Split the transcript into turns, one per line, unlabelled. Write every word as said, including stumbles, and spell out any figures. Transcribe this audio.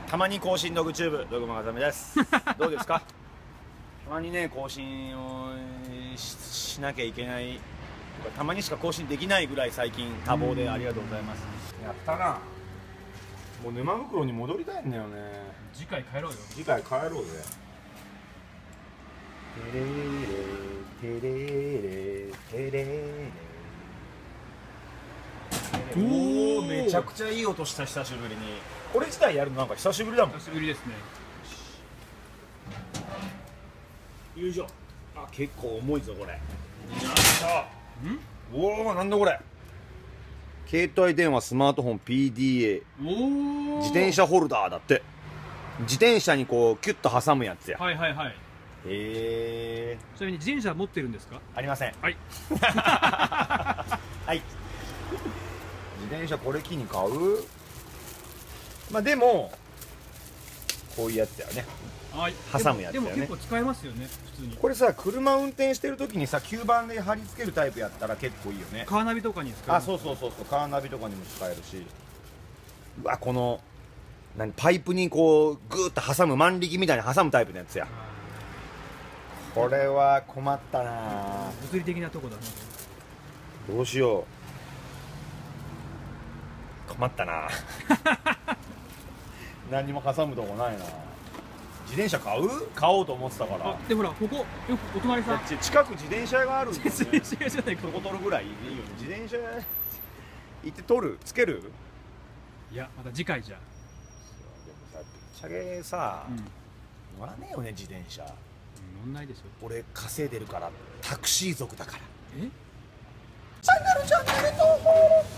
たまに更新ドッグチューブドッグマガザメです。どうですか？たまにね更新を し, しなきゃいけない、たまにしか更新できないぐらい最近多忙でありがとうございます。やったな。もう沼袋に戻りたいんだよね。
次回帰ろうよ。
次回帰ろうぜ。テレレテレレテレレ。おお、めちゃくちゃいい音した。久しぶりにこれ自体やるのなんか久しぶりだもん。
久しぶりですね。
よいしょ。あ、結構重いぞこれ。よっしゃ。ん？おお、なんだこれ。携帯電話、スマートフォン、ピーディーエー、お自転車ホルダーだって。自転車にこうキュッと挟むやつや。
はいはいはい。
へえ。
ちなみに自転車持ってるんですか？
ありません。
はい
はい。自転車これ機に買う？まあでもこういうやつだよね。
はい。
挟むやつだよね。
でも結構使えますよね普通に。
これさ、車運転してる時にさ吸盤で貼り付けるタイプやったら結構いいよね。
カーナビとかに使える。
あ、そうそうそうそう、カーナビとかにも使えるし。うわ、この何パイプにこうグーッと挟む、万力みたいに挟むタイプのやつや。これは困ったな。
物理的なとこだな。
どうしよう。困ったな。何にも挟むとこないな。自転車買う？買おうと思ってたから。
あ、でほらここよくお隣さん。
近く自転車屋があるんだよね。
自転車屋じゃないか。
そこ取るぐらいいいよね。自転車行って取る？つける？
いや、また次回じゃ。
でもさ、ぶっちゃけさ、
うん、
乗らねえよね自転車。
乗んないでしょ。
俺稼いでるからタクシー族だから。
え？
チャンネルチャンネル登録